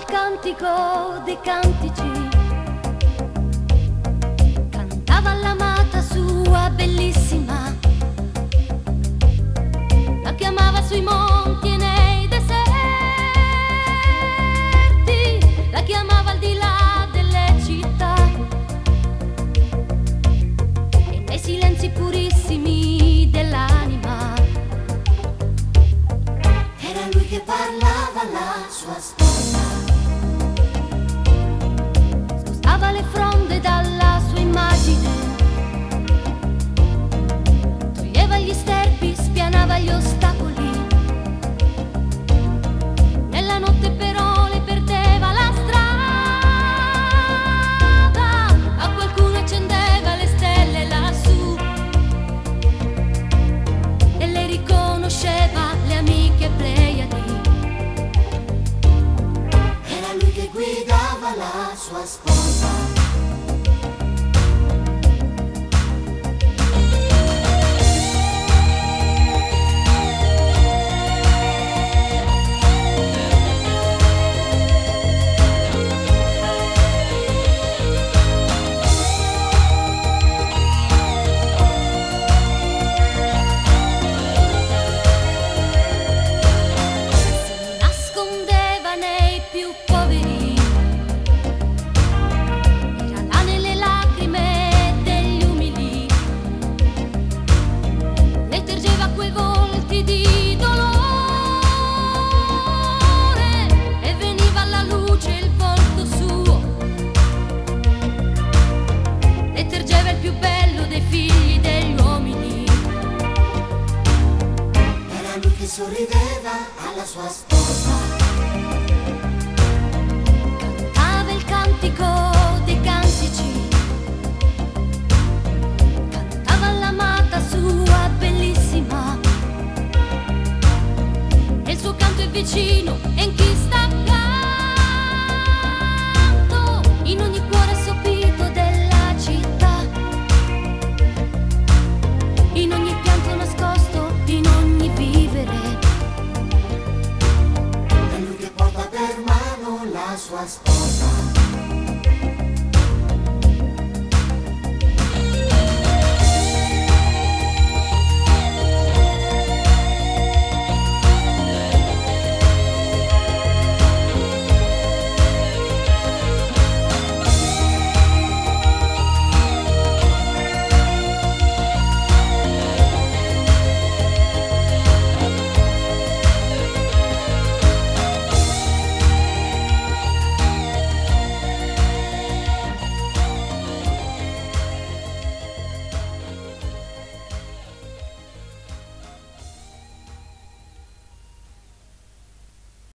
cantico dei cantici, cantava all'amata sua bellissima, la chiamava sui monti e nei deserti, la chiamava al di là delle città e nei silenzi purissimi dell'anima. Era lui che parlava alla sua sposa, scostava le fronde dalla sua immagine, toglieva gli sterpi, spianava gli ostacoli. Nella notte però le perdeva la strada, a qualcuno accendeva le stelle lassù e le riconosceva le amiche Pleiadi. era lui che guidava la sua sposa. Nascondeva nei più poveri, era là nelle lacrime degli umili, le tergeva quei volti di dolore e veniva alla luce il volto suo, le tergeva il più bello dei figli degli uomini. Era lui che sorrideva alla sua sposa. Cantava il cantico dei cantici, cantava all'amata sua bellissima, e il suo canto è vicino e in chi sta accanto, in ogni cuore sopito della città, in ogni pianto nascosto, in ogni vivere. È lui che porta per mano la sua sposa.